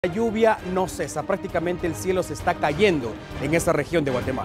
La lluvia no cesa, prácticamente el cielo se está cayendo en esta región de Guatemala.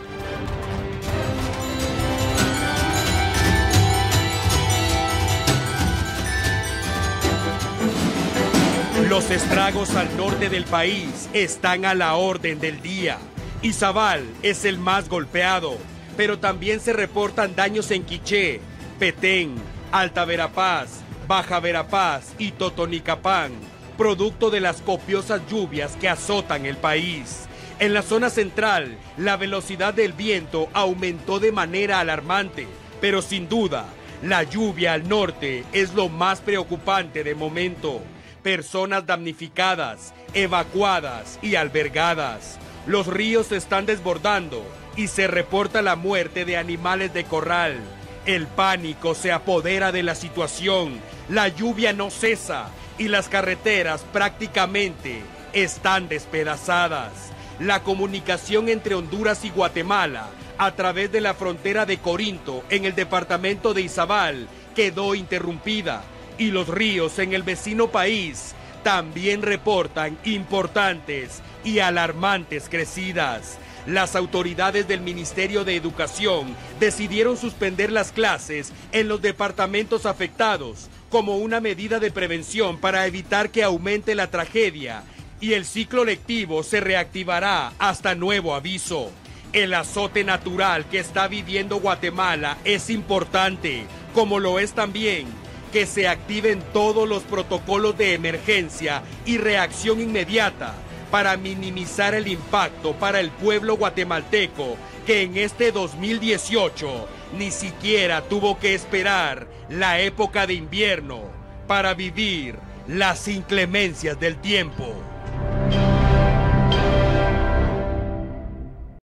Los estragos al norte del país están a la orden del día. Izabal es el más golpeado, pero también se reportan daños en Quiché, Petén, Alta Verapaz, Baja Verapaz y Totonicapán, producto de las copiosas lluvias que azotan el país. En la zona central, la velocidad del viento aumentó de manera alarmante, pero sin duda, la lluvia al norte es lo más preocupante de momento. Personas damnificadas, evacuadas y albergadas. Los ríos se están desbordando y se reporta la muerte de animales de corral. El pánico se apodera de la situación, la lluvia no cesa y las carreteras prácticamente están despedazadas. La comunicación entre Honduras y Guatemala a través de la frontera de Corinto en el departamento de Izabal quedó interrumpida y los ríos en el vecino país también reportan importantes y alarmantes crecidas. Las autoridades del Ministerio de Educación decidieron suspender las clases en los departamentos afectados como una medida de prevención para evitar que aumente la tragedia, y el ciclo lectivo se reactivará hasta nuevo aviso. El azote natural que está viviendo Guatemala es importante, como lo es también que se activen todos los protocolos de emergencia y reacción inmediata para minimizar el impacto para el pueblo guatemalteco, que en este 2018 ni siquiera tuvo que esperar la época de invierno para vivir las inclemencias del tiempo.